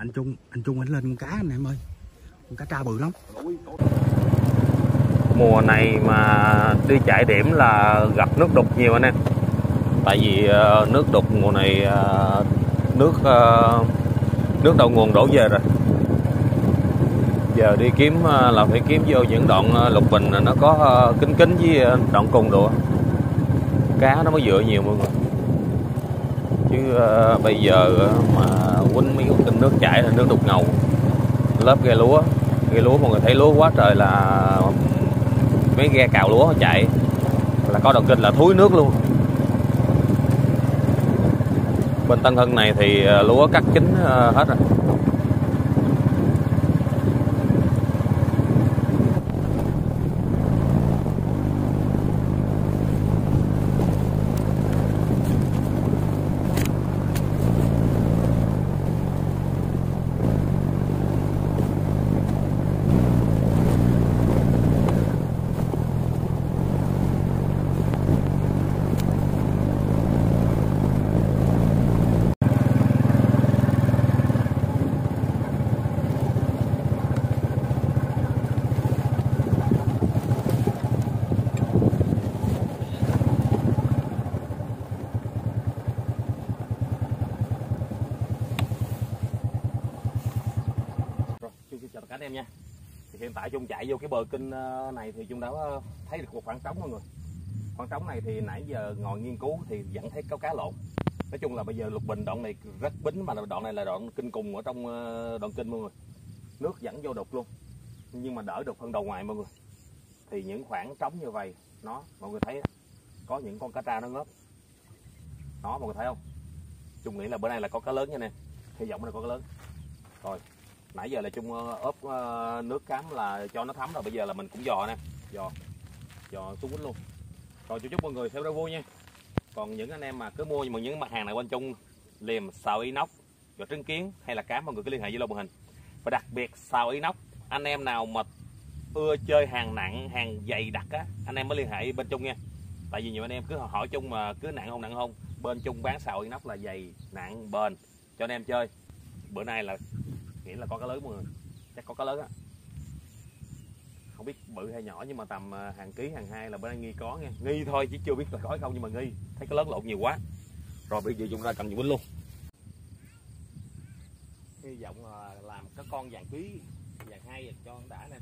anh Trung anh lên con cá anh em ơi, con cá tra bự lắm. Mùa này mà đi chạy điểm là gặp nước đục nhiều anh em. Tại vì nước đục mùa này nước đầu nguồn đổ về rồi. Giờ đi kiếm là phải kiếm vô những đoạn lục bình nó có kính kính với đoạn cùng đồ, cá nó mới dựa nhiều mọi người. Chứ bây giờ mà quýnh mấy con kênh nước chảy là nước đục ngầu, lớp ghe lúa mọi người thấy lúa quá trời là mấy ghe cào lúa chạy là có đoạn kênh là thúi nước luôn. Bên Tân Hưng này thì lúa cắt kín hết rồi. Chào tất cả anh em nha. Thì hiện tại Trung chạy vô cái bờ kênh này thì Trung đã thấy được một khoảng trống mọi người. Khoảng trống này thì nãy giờ ngồi nghiên cứu thì vẫn thấy có cá lộn. Nói chung là bây giờ lục bình đoạn này rất bính, mà đoạn này là đoạn kinh cùng ở trong đoạn kênh mọi người. Nước dẫn vô đục luôn, nhưng mà đỡ được phần đầu ngoài mọi người. Thì những khoảng trống như vậy mọi người thấy có những con cá tra nó ngớp. Đó mọi người thấy không? Trung nghĩ là bữa nay là có cá lớn nha nè. Hy vọng là có cá lớn. Rồi nãy giờ là Trung ốp nước cám là cho nó thấm rồi, bây giờ là mình cũng dò nè, dò xuống quýnh luôn. Rồi chúc mọi người theo đó vui nha. Còn những anh em mà cứ mua những mặt hàng này bên Trung, liềm, xào inox, rồi trứng kiến hay là cám, mọi người cứ liên hệ với Zalo màn hình. Và đặc biệt xào inox, anh em nào mà ưa chơi hàng nặng, hàng dày đặc á, anh em mới liên hệ bên Trung nha. Tại vì nhiều anh em cứ hỏi Trung mà cứ nặng không, bên Trung bán xào inox là dày, nặng, bền cho anh em chơi. Bữa nay là nghĩ là có cá lớn mọi người, chắc có cá lớn á, không biết bự hay nhỏ nhưng mà tầm hàng ký hàng hai là bữa nay nghi có nha, nghi thôi chứ chưa biết là có không, nhưng mà nghi thấy cá lớn lộn nhiều quá. Rồi bây giờ Dung ra cầm dùng binh luôn, hy vọng là làm cái con vàng ký vàng hai cho đã nè.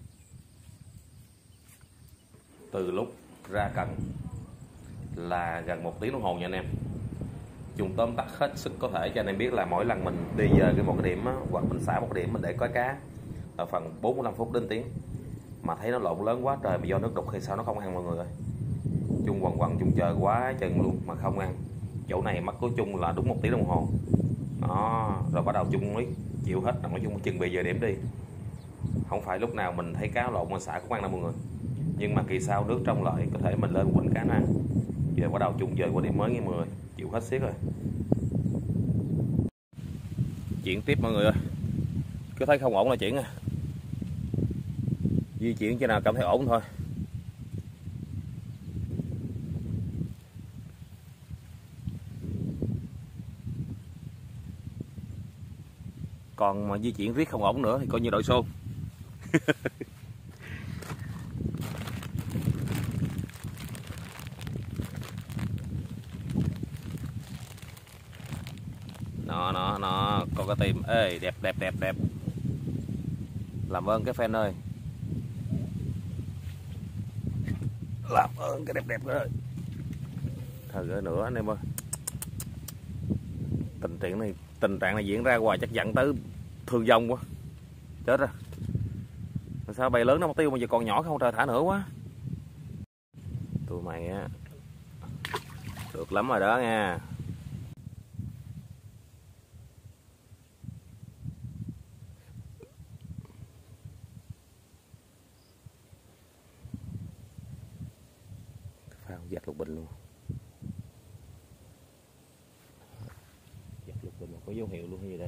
Từ lúc ra cần là gần 1 tiếng đồng hồ nha anh em. Chung tóm tắt hết sức có thể cho anh em biết là mỗi lần mình đi về một cái điểm á, hoặc mình xả một cái điểm mình để có cá ở phần 45 phút đến tiếng mà thấy nó lộn lớn quá trời, mà do nước đục hay sao nó không ăn mọi người ơi. Chung quằn Chung chờ quá chừng luôn mà không ăn. Chỗ này mất của Chung là đúng 1 tiếng đồng hồ đó, rồi bắt đầu Chung mới chịu hết, nói chung chừng bây giờ điểm đi. Không phải lúc nào mình thấy cá lộn mà xả cũng ăn đâu mọi người, nhưng mà kỳ sau nước trong lại có thể mình lên quýnh cá nó ăn. Giờ bắt đầu Chung về qua điểm mới nghe mọi người, chịu hết xiết rồi. Chuyển tiếp mọi người ơi, cứ thấy không ổn là chuyển, di chuyển cho nào cảm thấy ổn thôi. Còn mà di chuyển riết không ổn nữa thì coi như đội xôn. nó con cá tìm ê đẹp. Làm ơn cái fan ơi, làm ơn cái đẹp ơi, thôi nữa anh em ơi. Tình trạng này diễn ra hoài chắc giận tới thương vong quá, chết rồi. Sao bầy lớn nó mất tiêu mà giờ còn nhỏ không trời, thả nữa quá. Tụi mày á được lắm rồi đó nha. Phao dạt lục bình luôn, dạt lục bình mà có dấu hiệu luôn hay gì đây.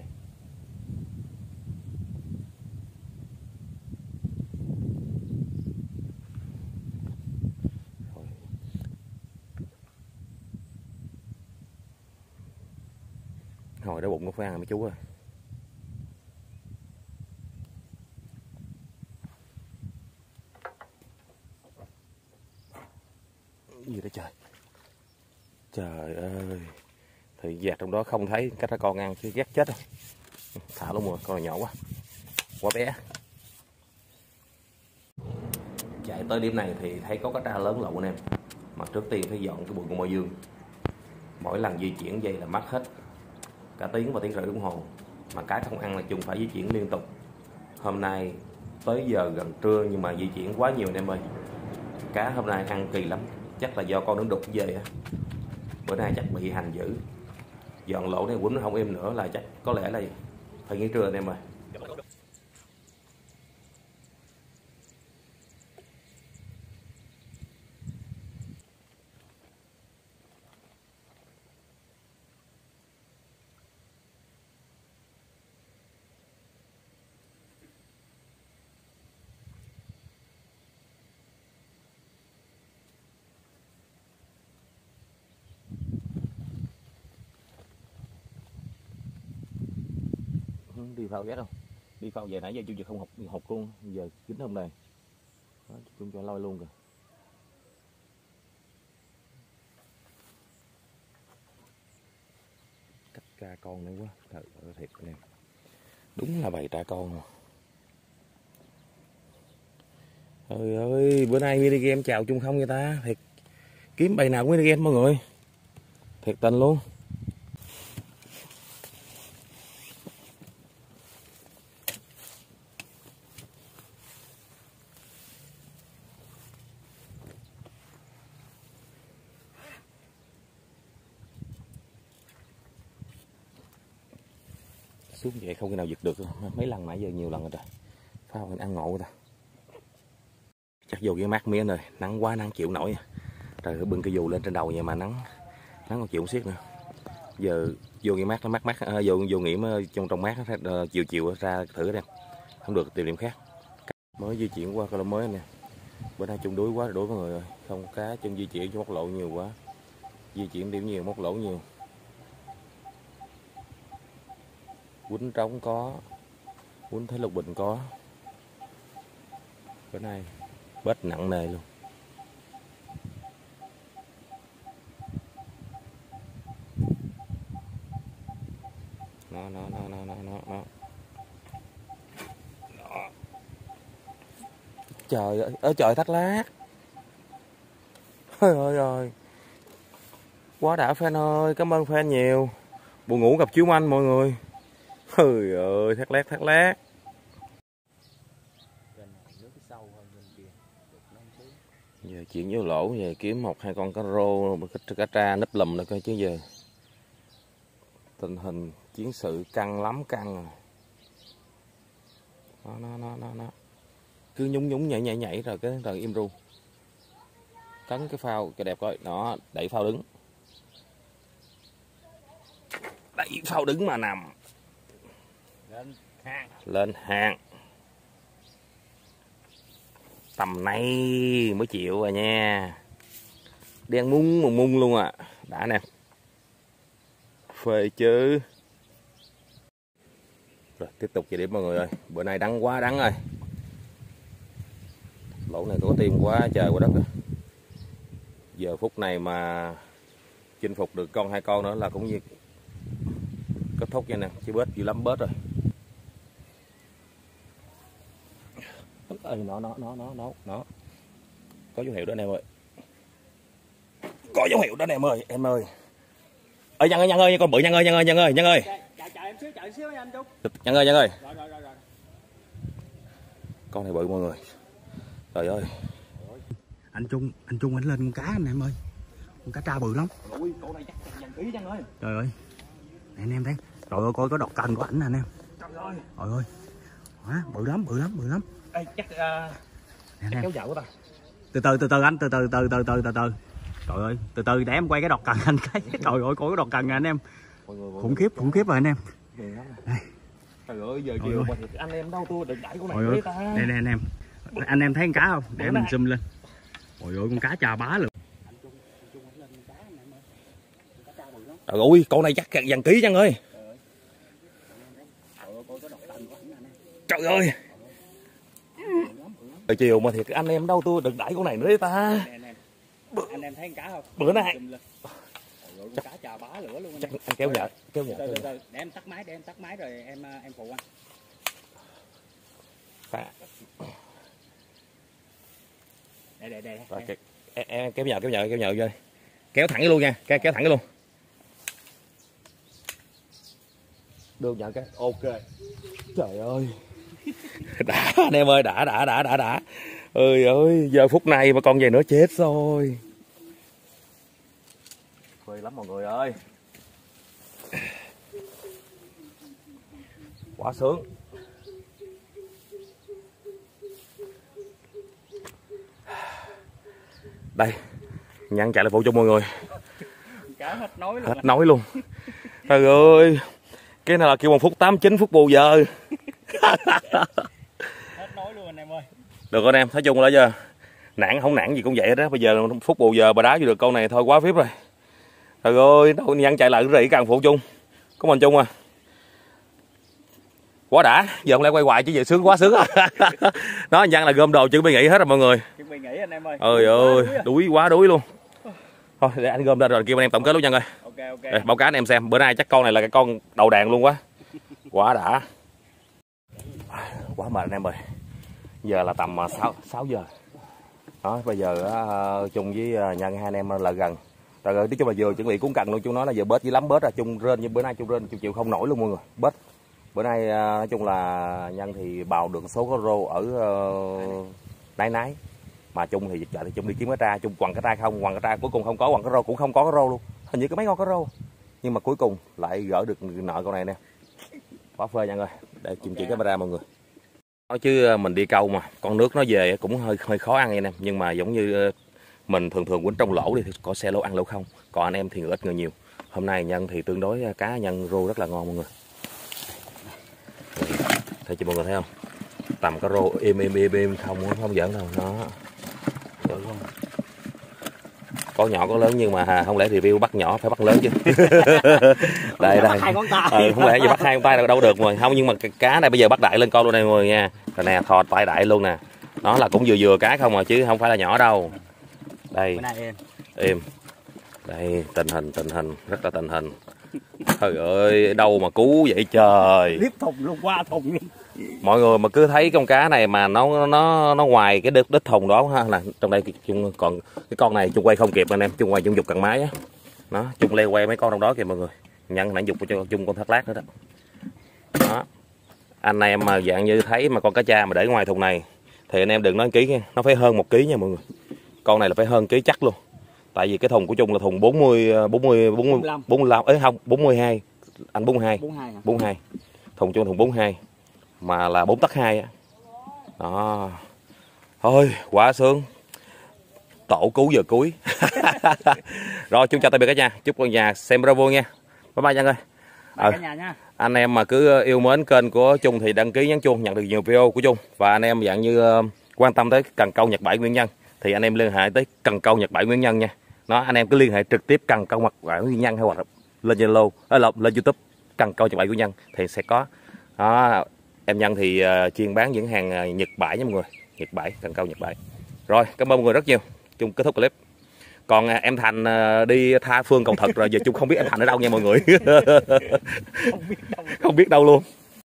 Hồi đó bụng nó phải ăn mấy chú ơi. Gì đó trời. Trời ơi. Thì dạt trong đó không thấy cá tra con ăn chứ ghét chết rồi. Thả luôn rồi, con này nhỏ quá. Quá bé. Chạy tới điểm này thì thấy có cá tra lớn lậu anh em. Mà trước tiên phải dọn cái bụi con mồi dương. Mỗi lần di chuyển vậy là mất hết cả tiếng và tiếng rưỡi đồng hồ. Mà cá không ăn là chung phải di chuyển liên tục. Hôm nay tới giờ gần trưa nhưng mà di chuyển quá nhiều anh em ơi. Cá hôm nay ăn kỳ lắm. Chắc là do con nó đục về á. Bữa nay chắc bị hành dữ. Dọn lỗ này quýnh nó không êm nữa là chắc có lẽ là phải nghỉ trưa anh em ơi. Đi phao ghét không? Đi phao về nãy giờ chung không học luôn, giờ kính hôm nay chung cho lôi luôn kìa. Cắt tra con nữa quá, trời ơi thiệt anh em. Đúng là bầy tra con rồi. Trời ơi, bữa nay mini game chào chung không người ta, thiệt kiếm bầy nào cũng mini game mọi người. Thiệt tình luôn. Xuống vậy không khi nào giật được, mấy lần nãy giờ nhiều lần rồi trời. Phao mình ăn ngộ người ta. Chắc vô cái mát mía rồi, nắng quá nắng chịu nổi. Trời ơi, bưng cái dù lên trên đầu vậy mà nắng còn chịu xiết nữa. Giờ vô cái mát nó mát vô nghỉ trong mát chiều ra thử em. Không được tìm điểm khác. Mới di chuyển qua câu mới nè. Bữa nay chung đuối quá đuối mọi người ơi. Không cá chân di chuyển cho móc lộ nhiều quá. Di chuyển điểm nhiều móc lỗ nhiều. Quýnh trống có, quýnh thấy lục bình có. Bữa nay bết nặng nề luôn. Nó. Trời ơi, trời thắt lát. Ôi ơi. Quá đã fan ơi, cảm ơn fan nhiều. Buồn ngủ gặp chú anh mọi người. Trời ơi, thắt lát. Giờ chuyển vô lỗ về kiếm 1-2 con cá rô, cá tra nấp lùm nữa coi chứ giờ. Tình hình chiến sự căng lắm căng rồi. Nó. Cứ nhúng nhảy rồi cái rồi im ru. Cấn cái phao cho đẹp coi, đó, đẩy phao đứng. Đẩy phao đứng mà nằm. Lên hàng. Tầm này mới chịu rồi nha. Đen mung luôn à. Đã nè. Phê chứ. Rồi tiếp tục về điểm mọi người ơi. Bữa nay đắng quá đắng rồi. Lỗ này có tim quá trời quá đất rồi. Giờ phút này mà chinh phục được con 2 con nữa là cũng như kết thúc nha nè. Chứ bớt dữ lắm bớt rồi. Nó. Có dấu hiệu đó anh em ơi. Có dấu hiệu đó anh em ơi. Ơi Nhân ơi, con bự Nhân ơi. Chờ em xíu nha anh Trung. Nhân ơi. Rồi. Con này bự mọi người. Trời ơi. Anh Trung anh lên con cá anh em ơi. Con cá tra bự lắm. Ui, con này chắc dằn ký Nhân ơi. Trời ơi. Nè anh em thấy. Trời ơi coi có đọt cần của ảnh nè anh em. Trời ơi. Hả? Bự lắm. Ê, chắc kéo dạo của ta. Từ từ anh, từ từ. Trời ơi, từ từ để em quay cái đọt cần anh cái. Trời ơi, coi cái đọt cần nè anh em. Khủng khiếp rồi anh em. Đây. Trời ơi, giờ chiều mà thì anh em đâu tôi đừng đẩy con này đi ta. Đây nè anh em. Anh em thấy con cá không? Để mình zoom lên. Ôi ơi, con cá chà bá luôn. Trời ơi, con này chắc dằn ký Nhân ơi. Trời ơi. Chiều mà thiệt anh em đâu tôi đừng đẩy con này nữa ta. Anh em thấy con cá không? Bữa nay cá chà bá lửa luôn chắc anh kéo nhợ, từ để em tắt máy rồi em phụ anh. Đây. Rồi, em kéo nhợ vô. Kéo thẳng luôn nha, kéo thẳng luôn. Được nhận cái ok. Trời ơi. Đã anh em ơi, đã. Ơi ơi, giờ phút này mà con về nữa chết rồi. Phê lắm mọi người ơi. Quá sướng. Đây, Nhân chạy lại phụ chung mọi người. Cá hết nói luôn. Hết nói luôn. Trời ơi. Cái này là kêu 1 phút 89 phút bù giờ. Hết nói luôn anh em ơi. Được anh em, nói chung là giờ nản không nản gì cũng vậy đó. Bây giờ phút bù giờ bà đá vô được câu này thôi quá phép rồi. Trời ơi, đâu Nhân chạy lại rỉ càng phụ chung. Có mình chung à. Quá đã, giờ không lẽ quay hoài chứ giờ sướng quá sướng. Đó Nhân là gom đồ chuẩn bị nghỉ hết rồi mọi người. Chuẩn bị nghỉ anh em ơi. Ơi ơi, đuối luôn. Thôi để anh gom ra rồi kêu anh em tổng kết luôn Nhân ơi. Ok. Đây, báo cáo anh em xem, bữa nay chắc con này là cái con đầu đàn luôn quá. Quá đã. Quá mệt anh em ơi. Giờ là tầm 6 giờ. Đó, bây giờ chung với Nhân hai anh em là gần. Rồi nói chung là vừa chuẩn bị cuốn cần luôn, chúng nói là giờ bớt với lắm bớt rồi, chung rên như bữa nay chung rên chịu không nổi luôn mọi người. Bớt. Bữa nay nói chung là Nhân thì bào được số có rô ở nái. Mà chung thì giờ thì chung đi kiếm cái tra, chung quằn cái tra không, quằn cái tra cuối cùng không có, quằn cái rô cũng không có cái rô luôn. Hình như có mấy con có rô. Nhưng mà cuối cùng lại gỡ được nợ con này nè. Quá phê Nhân ơi. Để chim chỉ cái camera mọi người. Nói chứ mình đi câu mà con nước nó về cũng hơi khó ăn anh em, nhưng mà giống như mình thường quýnh trong lỗ đi thì có xe lỗ ăn lỗ không, còn anh em thì người ít người nhiều. Hôm nay Nhân thì tương đối cá Nhân rô rất là ngon mọi người. Thấy chị mọi người thấy không, tầm cá rô im không giỡn đâu nó. Có nhỏ có lớn nhưng mà không lẽ review bắt nhỏ phải bắt lớn chứ. Đây không lẽ gì bắt 2 con tay đâu được rồi không, nhưng mà cá này bây giờ bắt đại lên con luôn đây mọi người nha. Rồi nè, thò tay đại luôn nè, nó là cũng vừa cá không mà chứ không phải là nhỏ đâu. Đây em đây tình hình rất là tình hình. Trời ơi đâu mà cứu vậy trời. Liếp thùng luôn, qua thùng luôn. Mọi người mà cứ thấy con cá này mà nó ngoài cái đít thùng đó ha, là trong đây chung còn cái con này chung quay không kịp anh em, chung quay chung dục cần máy á. Nó chung leo quay mấy con trong đó kìa mọi người. Nhân nãy dục cho chung con thác lát nữa đó. Đó. Anh em mà dạng như thấy mà con cá cha mà để ngoài thùng này thì anh em đừng nói ký nha, nó phải hơn 1 ký nha mọi người. Con này là phải hơn ký chắc luôn. Tại vì cái thùng của chung là thùng 45 ấy không, 42. Anh 42. Thùng chung thùng 42 mà là 4 tấc 2 á. Đó. Thôi, quá sướng. Tổ cứu giờ cuối. Rồi, chúng chào tạm biệt cả nhà. Chúc cả nhà xem video vui nha. Bye bye Nhân ơi. Cả nhà nha. Anh em mà cứ yêu mến kênh của Chung thì đăng ký nhấn chuông nhận được nhiều video của Chung. Và anh em dạng như quan tâm tới cần câu Nhật Bãi Nguyên Nhân thì anh em liên hệ tới cần câu Nhật Bãi Nguyên Nhân nha. Nó anh em cứ liên hệ trực tiếp cần câu Nhật Bãi Nguyên Nhân hay hoặc lên Zalo, lên YouTube cần câu Nhật Bãi Nguyên Nhân thì sẽ có. Đó, em Nhân thì chuyên bán những hàng Nhật Bãi nha mọi người. Nhật Bãi, cần câu Nhật Bãi. Rồi, cảm ơn mọi người rất nhiều. Chung kết thúc clip. Còn em Thành đi tha phương cầu thật rồi, giờ Chung không biết em Thành ở đâu nha mọi người. Không biết đâu luôn.